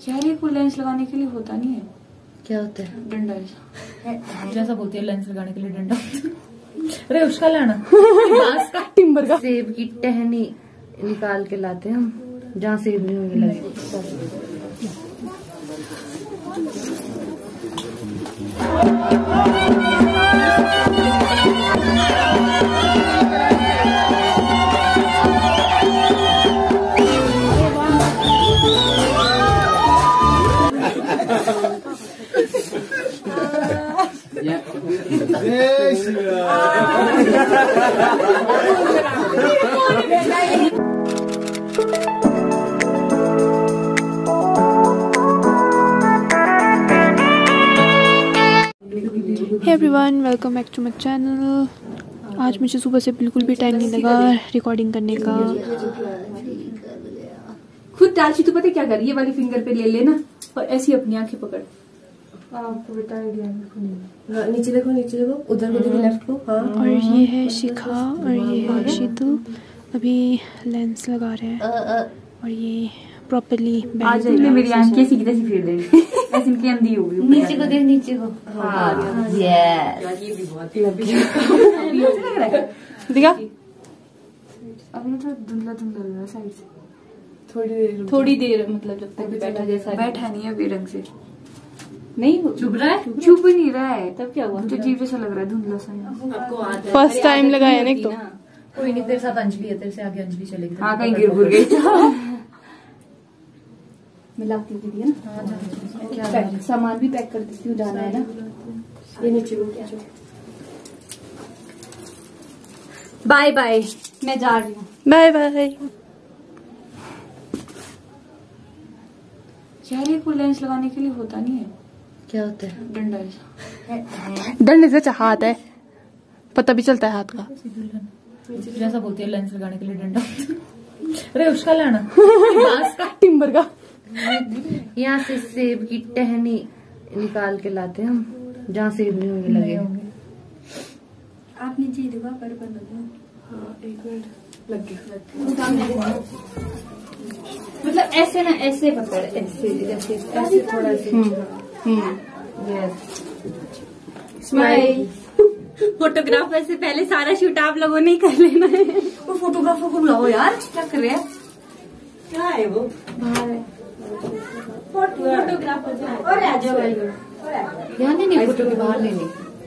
चेहरे को लेंस लगाने के लिए होता नहीं है। क्या होता है? डंडा जैसा बोलती है लेंस लगाने के लिए डंडा। अरे उसका लाना का टिम्बर का सेब की टहनी निकाल के लाते हैं हम, जहाँ सेब नहीं होंगे लगे। Hey everyone, welcome back to my channel। आज मुझे सुबह से बिल्कुल भी टाइम नहीं लगा रिकॉर्डिंग करने का। खुद डालची तू पता क्या कर, ये वाली फिंगर पे ले लेना और ऐसी अपनी आंखें पकड़। आपको बता दिया, नीचे देखो, नीचे देखो, उधर को देखो, लेफ्ट को। हाँ। और ये है शिखा और ये है शीतू, अभी लेंस लगा रहे हैं और ये प्रॉपर्ली आज मेरी आंखें सीधी तैसी फेर देंगे। ऐसे इनकी अंधी हो गई। नीचे को देख, नीचे को। हाँ यस, ये भी बहुत लग रहा है। दिखा अब ना थोड़ा धुंधला धुंधला लग रहा है साइड से। थोड़ी देर मतलब जब तक बैठा जैसा बैठा नहीं है बेरंग से। नहीं चुभ रहा है, चुभ ही नहीं रहा है। तब क्या हुआ? तो अजीब जैसा लग रहा है, धुंधला सा। फर्स्ट टाइम लगाया ना एक तो। कोई नहीं, तेरे साथ अंजलि है, तेरे से आगे अंजलि चलेगी। हाँ कहीं गिर गुर गई। मैं लाती हूँ ना, सामान भी पैक कर देती हूँ, जाना है ना। ये नीचे बाय बाय, मैं जा रही हूँ। Bye bye. चेहरे को लेंस लगाने के लिए होता नहीं है। क्या होता है? डंडा। डंडे से हाथ है, पता भी चलता है हाथ का। जैसा बोलती है लेंस लगाने के लिए डंडा। अरे उसका लाना का टिम्बर का। यहाँ से सेब की टहनी निकाल के लाते हैं हम, जहाँ सेब नहीं होंगे लगे। आप नीचे देखो, पर लगे। हाँ एक मिनट लग गया। मतलब ऐसे ना, ऐसे पकड़, ऐसे जैसे ऐसे थोड़ा सा। Yes, smile. फोटोग्राफर से पहले सारा शूट आप लोगों ने ही कर लेना है। वो फोटोग्राफर को बुलाओ यार, क्या कर रहे हैं? क्या है वो? फोटोग्राफर और आ जाओ। यहाँ नहीं, फोटो के बाहर लेने।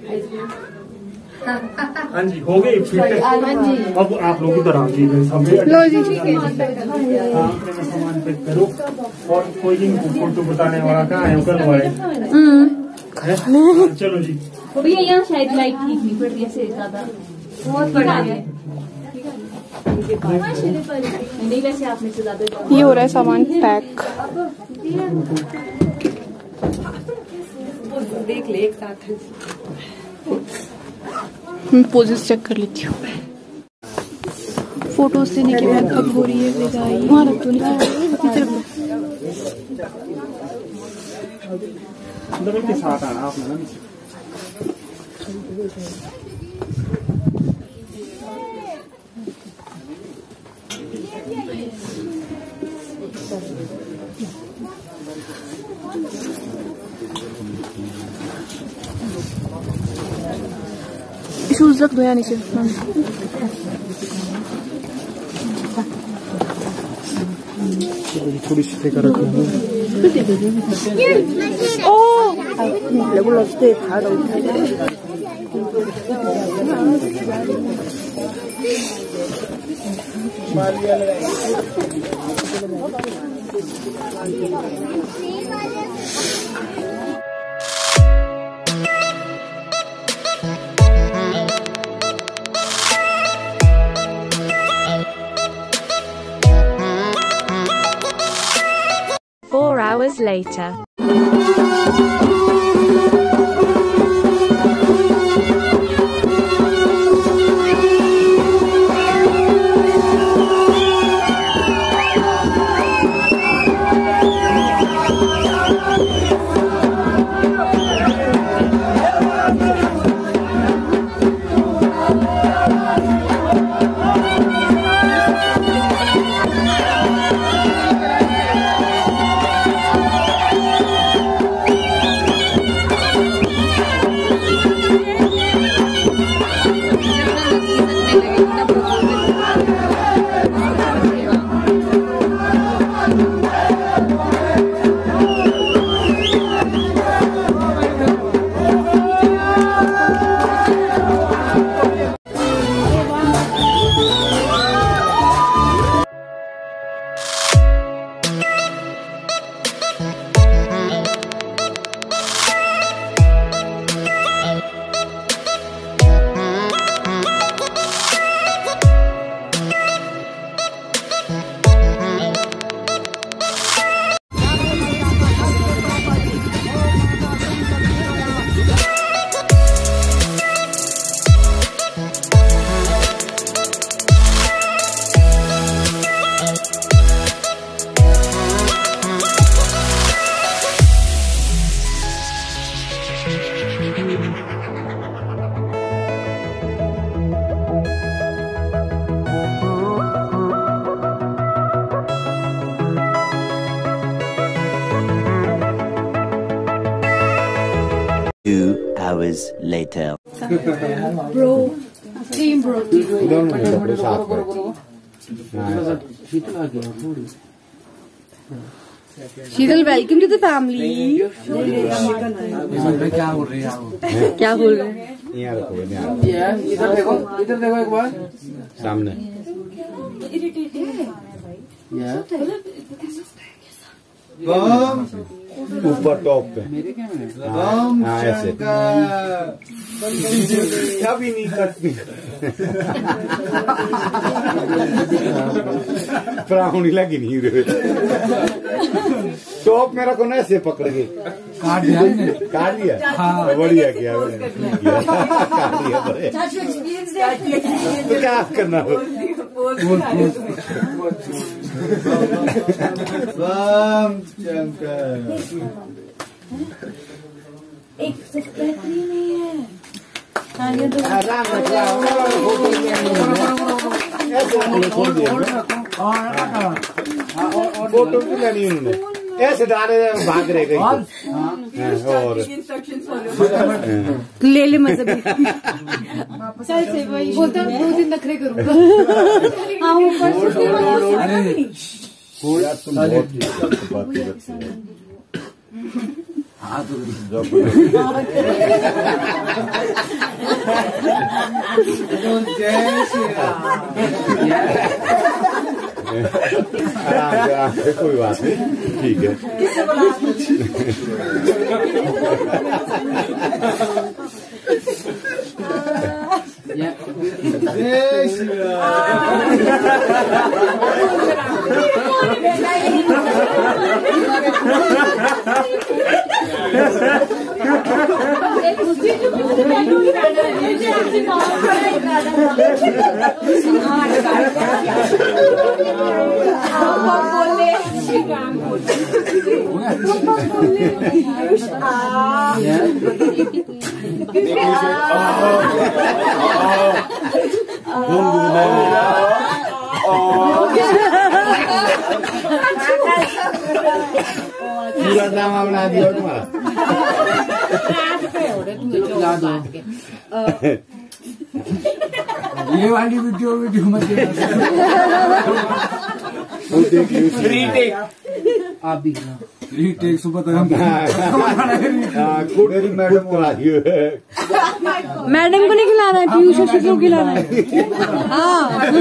हाँ जी, हो गई फिट। अब आप लोग इधर आ जाइए। लो जी, अपने सामान पैक करो और कोई इनको फोटो बताने वाला कहाँ है, कल वाले। चलो जी। भैया यहाँ शायद लाइट ठीक नहीं पड़ रही है, ज्यादा बहुत बड़ा है। नहीं वैसे आपने से ज्यादा। ये हो रहा है सामान पैक। देख ले एक साथ। मैं पोजेस चेक कर लेती हूँ। फोटोज लेने के बाद अब हो रही है विदाई। वहाँ रख दो, नीचे रख दो। के साथ आना आपने ना। शूज रख दो यहाँ नीचे। थोड़ी सी कर Four hours later. hours later. Bro, team bro. Sheetal, welcome to the family. क्या बोल रही है आप? क्या बोल रहे हैं? इधर देखो एक बार सामने। ऊपर टॉप पे ऐसे भी नहीं करती प्राणी लगी नहीं रहे टॉप मेरा को ना ऐसे पकड़ के काट दिया हाँ बढ़िया किया काट दिया तो क्या करना एक बेहतरीन है फोटो भी लेनी उन्होंने ऐसे डाले भाग रहे गई और ले ले मजे बोलता 2 दिन नखरे करूंगा हाँ तो आराम से कोई बात नहीं ठीक है पूरा ड्रामा बना दिया तुम्हारा ये वाली वीडियो मत रीटेक आप भी रीटेक सुबह तक मैडम को नहीं खिलाना है पीयूष और शीतू को खिलाना है हाँ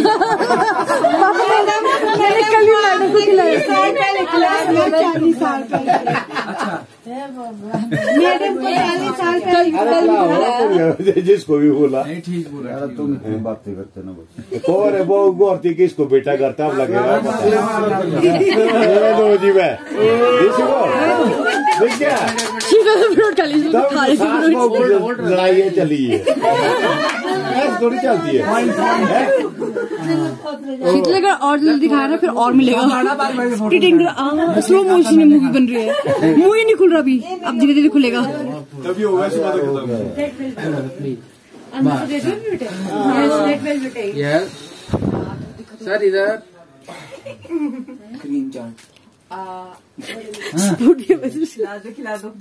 कल ही मैडम को खिलाया मैडम को 40 साल पहले जिसको भी बोला नहीं ठीक बोला तुम बातें करते ना और वो गौरती किसको बेटा करता अब लगेगा जी मैं लड़ाई चली है थोड़ी चलती है शीतल अगर और जल्दी दिखाया ना फिर और मिलेगा स्लो मोशन में मूवी बन रही है मुंह ही नहीं खुल रहा अभी अब धीरे धीरे खुलेगा तभी होगा सर इधर स्क्रीन चार्ट खिला दो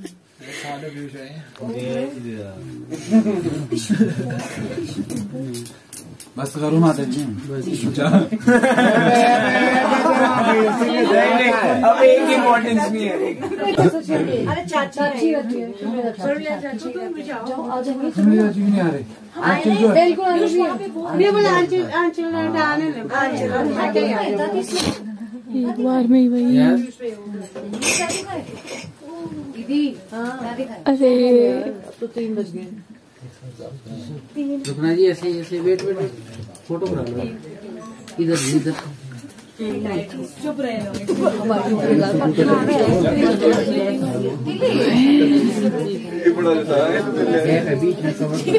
बस करो माता जी अब एक इम्पोर्टेंस नहीं है। अरे चाची होती है चाची नहीं आ रहे बिल्कुल एक बार में ही वही। अरे तो 3 बज गए। रुकना जी, ऐसे ऐसे वेट फोटो करा लो इधर इधर। चुप रहे लोग। बीच में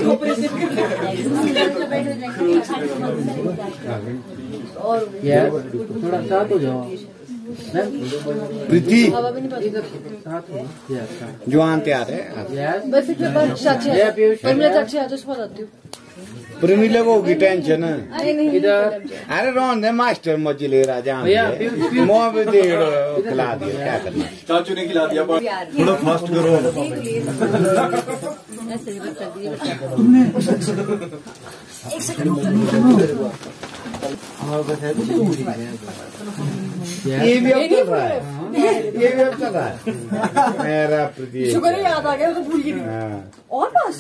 यार थोड़ा साथ हो जाओ। प्रीति साथ हो जवान तैयार है बस एक बार चाची चाची आज उसको बताती हूँ। प्रमिला को होगी टेंशन। इधर अरे रोन दे मास्टर मौजी ले रहा जहाँ मुँह पे दे खिला दिया, क्या करना। चाचू ने खिला दिया, थोड़ा फास्ट करो। ये भी अब चल रहा है, ये भी अब चल रहा है मेरा प्रीति। शुक्र है याद आ गया तो भूल गई। और बस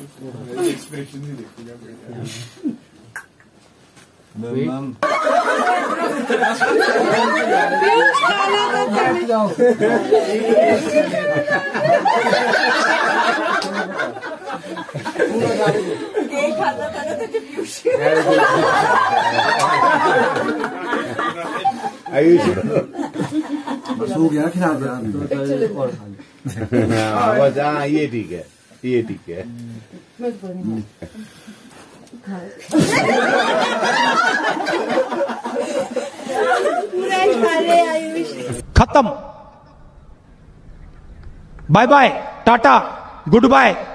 आयुष बस हो गया, खिला दिया। बस हाँ, ये ठीक है, ये ठीक है। खत्म। Bye bye, tata, good bye.